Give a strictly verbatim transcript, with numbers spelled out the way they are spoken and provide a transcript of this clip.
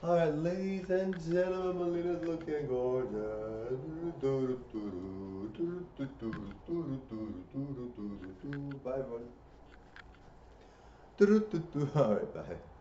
Alright, ladies and gentlemen, Melina's looking gorgeous. Bye, everyone. Alright, bye.